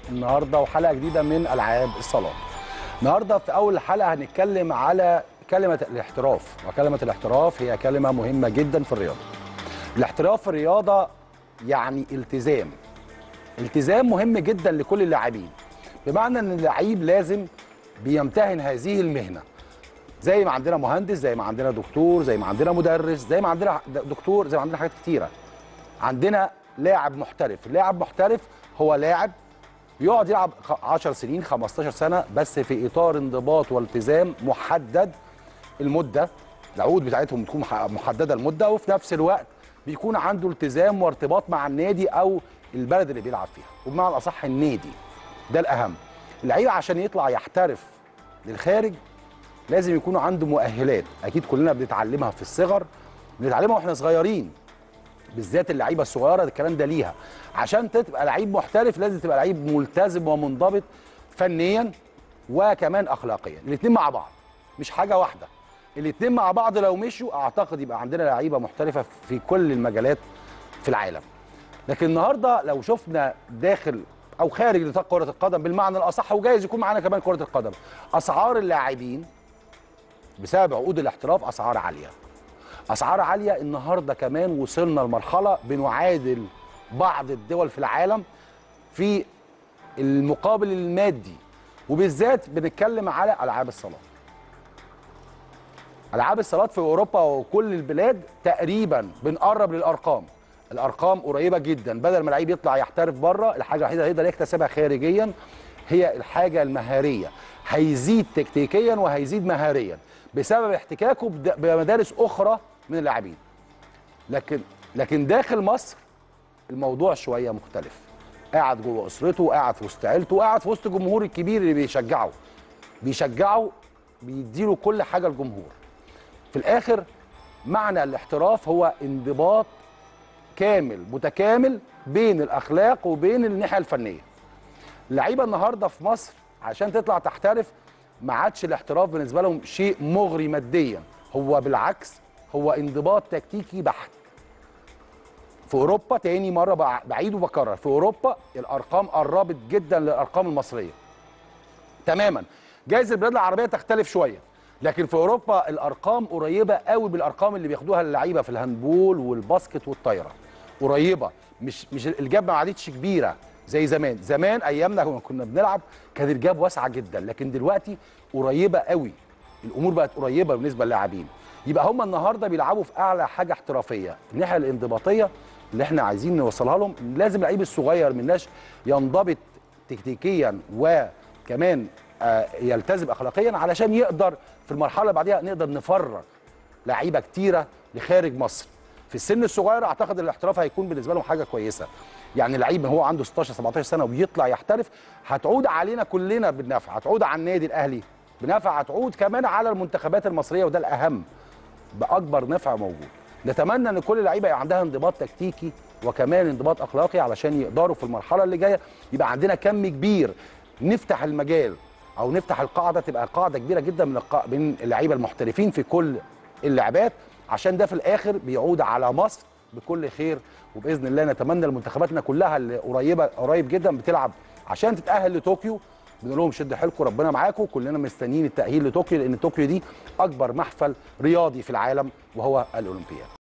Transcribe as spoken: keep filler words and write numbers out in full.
النهارده وحلقه جديده من العاب الصالات. النهارده في اول حلقه هنتكلم على كلمه الاحتراف، وكلمه الاحتراف هي كلمه مهمه جدا في الرياضه. الاحتراف في الرياضه يعني التزام. التزام مهم جدا لكل اللاعبين، بمعنى ان اللعيب لازم بيمتهن هذه المهنه. زي ما عندنا مهندس، زي ما عندنا دكتور، زي ما عندنا مدرس، زي ما عندنا دكتور، زي ما عندنا حاجات كتيره. عندنا لاعب محترف، اللاعب محترف هو لاعب بيقعد يلعب عشر سنين خمستاشر سنه بس في اطار انضباط والتزام محدد المده، العقود بتاعتهم بتكون محدده المده، وفي نفس الوقت بيكون عنده التزام وارتباط مع النادي او البلد اللي بيلعب فيها، وبمعنى الاصح النادي ده الاهم. اللعيب عشان يطلع يحترف للخارج لازم يكون عنده مؤهلات، اكيد كلنا بنتعلمها في الصغر، بنتعلمها واحنا صغيرين، بالذات اللعيبه الصغيره الكلام ده ليها. عشان تبقى لعيب محترف لازم تبقى لعيب ملتزم ومنضبط فنيا وكمان اخلاقيا، الاثنين مع بعض مش حاجه واحده، الاثنين مع بعض لو مشوا اعتقد يبقى عندنا لعيبه محترفه في كل المجالات في العالم. لكن النهارده لو شفنا داخل او خارج نطاق كره القدم بالمعنى الاصح، وجايز يكون معانا كمان كره القدم، اسعار اللاعبين بسبب عقود الاحتراف اسعار عاليه. اسعار عاليه النهارده كمان وصلنا لمرحله بنعادل بعض الدول في العالم في المقابل المادي، وبالذات بنتكلم على العاب الصالات. العاب الصالات في اوروبا وكل البلاد تقريبا بنقرب للارقام، الارقام قريبه جدا. بدل ما اللعيب يطلع يحترف بره، الحاجه الوحيده اللي يقدر يكتسبها خارجيا هي الحاجه المهاريه، هيزيد تكتيكيا وهيزيد مهاريا بسبب احتكاكه بمدارس اخرى من اللاعبين. لكن لكن داخل مصر الموضوع شويه مختلف، قاعد جوه اسرته، قاعد في وسط عيلته، قاعد في وسط الجمهور الكبير اللي بيشجعه بيشجعه بيديله كل حاجه الجمهور. في الاخر معنى الاحتراف هو انضباط كامل متكامل بين الاخلاق وبين الناحيه الفنيه. اللعيبه النهارده في مصر عشان تطلع تحترف ما عادش الاحتراف بالنسبه لهم شيء مغري ماديا، هو بالعكس هو انضباط تكتيكي بحت. في اوروبا تاني مره بعيد وبكرر، في اوروبا الارقام قربت جدا للارقام المصريه تماما. جايز البلاد العربيه تختلف شويه، لكن في اوروبا الارقام قريبه قوي بالارقام اللي بياخدوها اللعيبه في الهاندبول والباسكت والطايره، قريبه، مش مش الجاب ما عادتش كبيره زي زمان. زمان ايامنا كنا بنلعب كان الجاب واسعه جدا، لكن دلوقتي قريبه قوي، الامور بقت قريبه بالنسبه للاعبين. يبقى هم النهارده بيلعبوا في اعلى حاجه احترافيه. الناحيه الانضباطيه اللي احنا عايزين نوصلها لهم، لازم اللعيب الصغير مناش ينضبط تكتيكيا وكمان آه يلتزم اخلاقيا، علشان يقدر في المرحله اللي بعديها نقدر نفرغ لعيبه كتيره لخارج مصر. في السن الصغير اعتقد الاحتراف هيكون بالنسبه لهم حاجه كويسه، يعني لعيب هو عنده ستاشر سبعتاشر سنه وبيطلع يحترف هتعود علينا كلنا بالنفع، هتعود على النادي الاهلي بنفع، هتعود كمان على المنتخبات المصريه، وده الاهم باكبر نفع موجود. نتمنى ان كل لعيبه يبقى عندها انضباط تكتيكي وكمان انضباط اخلاقي علشان يقدروا في المرحله اللي جايه يبقى عندنا كم كبير، نفتح المجال او نفتح القاعده، تبقى قاعده كبيره جدا من القا... من اللعيبه المحترفين في كل اللعبات، عشان ده في الاخر بيعود على مصر بكل خير. وباذن الله نتمنى لمنتخباتنا كلها اللي قريبه قريب جدا بتلعب عشان تتاهل لطوكيو، بنقول لهم شد حيلكم ربنا معاكم، كلنا مستنيين التاهيل لطوكيو، لان طوكيو دي اكبر محفل رياضي في العالم وهو الاولمبياد.